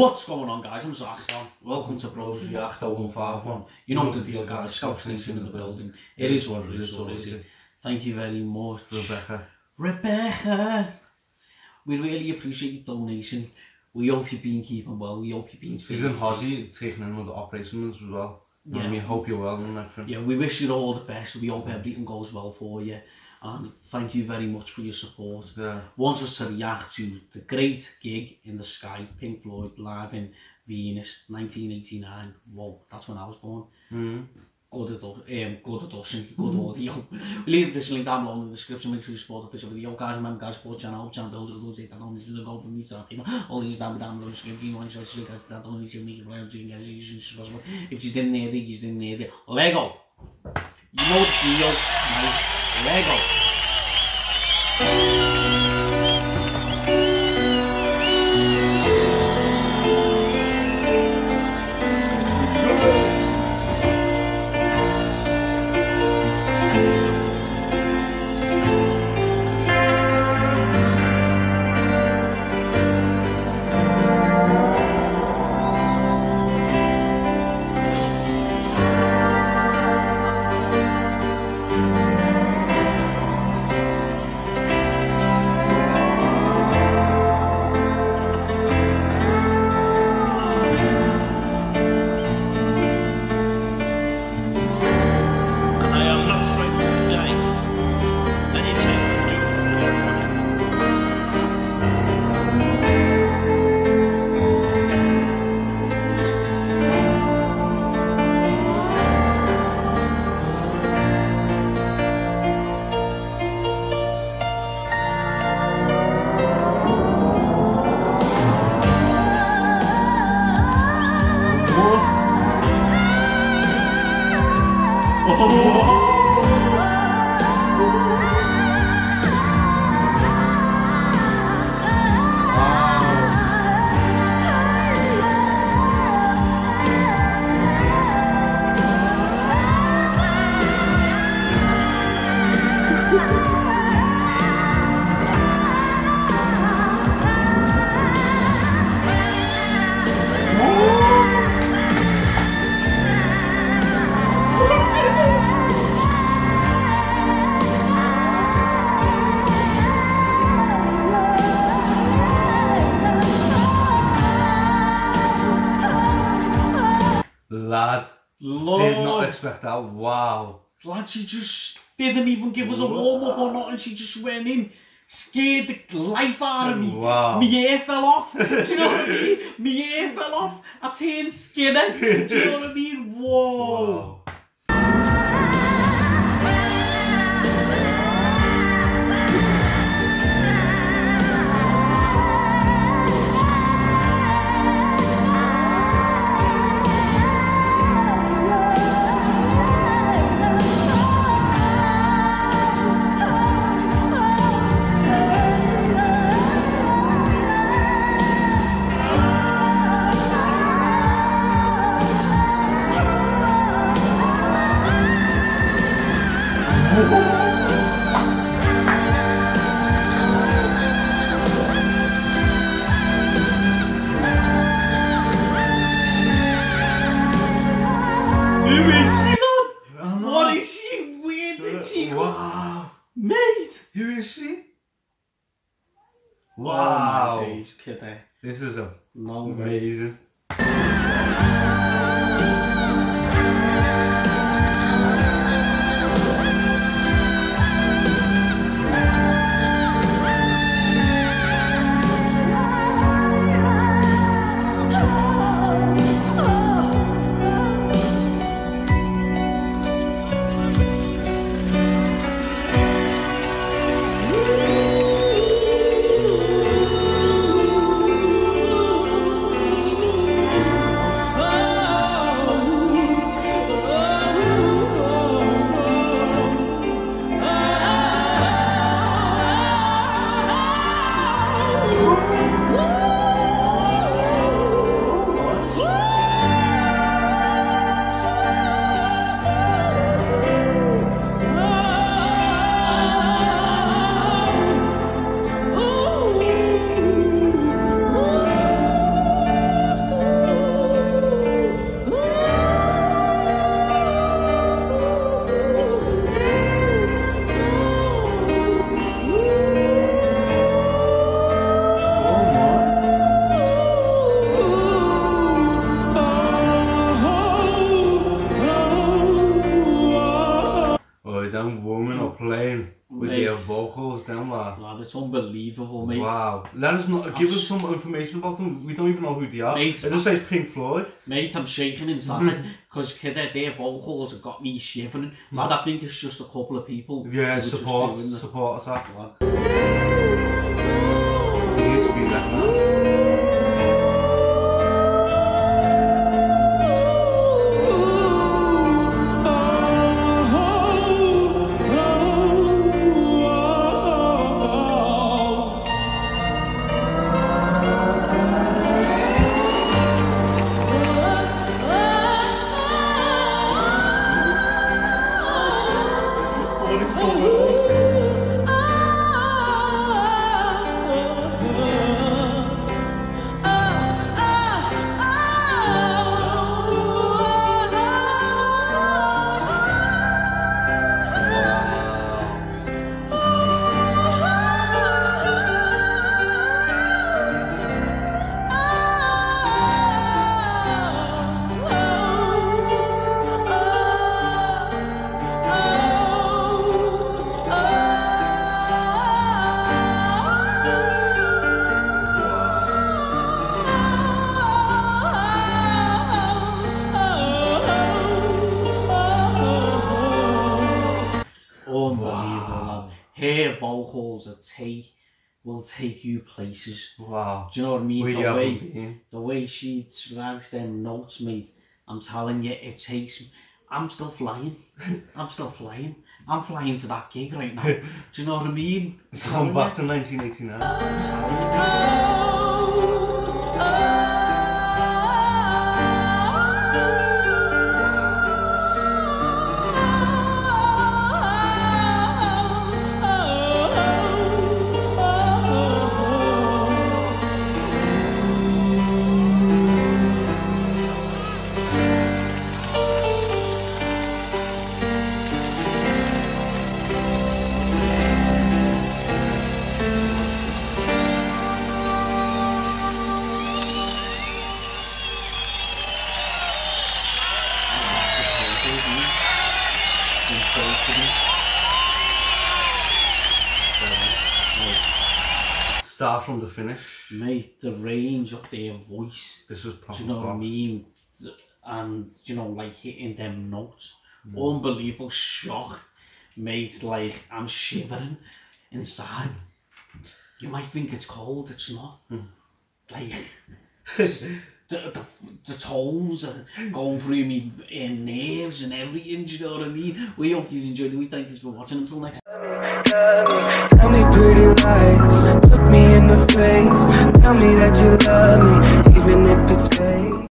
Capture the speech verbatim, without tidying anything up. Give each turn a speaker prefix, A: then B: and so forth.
A: What's going on, guys? I'm Zach. Welcome to Bros React oh one five one. You know the deal, guys. Scout Nation in the building. It is what it is, so is it. Thank you very much,
B: Rebecca.
A: Rebecca. We really appreciate your donation. We hope you've been keeping well. We hope you've been
B: She's in Hozzy taking another operation as well. Yeah. I mean, hope you're well and everything.
A: Yeah, we wish you all the best. We hope everything goes well for you. And thank you very much for your support.
B: Yeah.
A: Want us to react to the great gig in the sky, Pink Floyd live in Venus, nineteen eighty-nine. Whoa, that's when I was born.
B: Mm-hmm.
A: Good adult, um, good adultion, good audio. Leave this link down below in the description. Make sure you support the official video, guys. Remember, guys, support channel, channel builder, those eight that don't need to go for me to people. All these down down below. Just give you one shot, so guys, that don't need to make it play, so you guys as soon as possible. If you didn't hear it, you didn't hear it. Lego. You know the deal, right? Lego.
B: Lad,
A: Lord.
B: Did not expect that. Wow.
A: Lad, she just didn't even give us a warm-up or nothing. She just went in, scared the life out of me.
B: Wow.
A: My hair fell off. Do you know what I mean? My hair fell off. I turned skinny. Do you know what I mean? Whoa.
B: Wow.
A: Who is she, lad? What is she? Where did she go?
B: Wow.
A: Mate!
B: Who is she?
A: Wow.
B: Wow.
A: Oh my days, kiddie.
B: This is a
A: No way.
B: amazing.
A: it's unbelievable, mate.
B: Wow. Let us know, give us some information about them. We don't even know who they are.
A: Mate,
B: it just says Pink Floyd.
A: Mate, I'm shaking inside because their, their vocals have got me shivering. Mm. And I think it's just a couple of people.
B: Yeah, support, support attack.
A: Wow.
B: It needs to be that now.
A: Unbelievable. Her vocals will take, will take you places.
B: Wow.
A: Do you know what I mean?
B: Where
A: the,
B: you
A: way,
B: been?
A: the way she drags them notes, mate, I'm telling you, it takes me. I'm still flying. I'm still flying. I'm flying to that gig right now. Do you know what I mean?
B: It's come back to nineteen eighty-nine.
A: I'm telling you, mate.
B: Start from the finish.
A: Mate, the range of their voice.
B: This is proper.
A: Do you know what I mean? And, you know, like hitting them notes. Mm. Unbelievable shock. Mate, like, I'm shivering inside. You might think it's cold, it's not. Mm. Like, the, the, the tones are going through me in nerves and everything, do you know what I mean? We hope you enjoyed it. We thank you for watching. Until next time.
C: Tell me pretty lies, look me in the face. Tell me that you love me, even if it's fake.